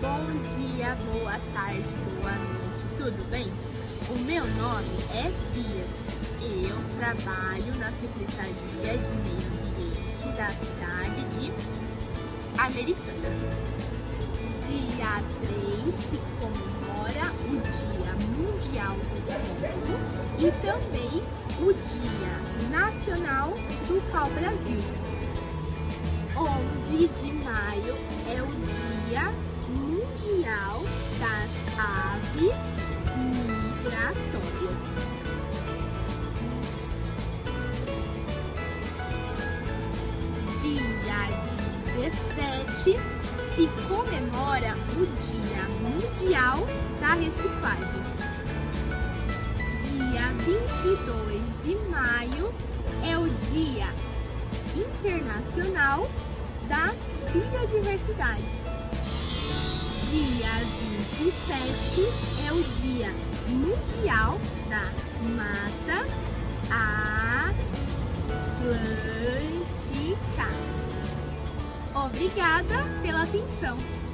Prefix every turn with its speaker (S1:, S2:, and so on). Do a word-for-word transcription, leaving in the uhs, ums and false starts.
S1: Bom dia, boa tarde, boa noite, tudo bem? O meu nome é Bia. Eu trabalho na Secretaria de Meio Ambiente da cidade de Americana. Dia três se comemora o Dia Mundial do Solo e também o Dia Nacional do Pau-Brasil. onze de maio é o Dia Mundial das Aves Migratórias. Dia dezessete se comemora o Dia Mundial da Reciclagem. Dia vinte e dois de maio é o Dia Internacional da Biodiversidade. Dia vinte e sete é o Dia Mundial da Mata Atlântica. Obrigada pela atenção.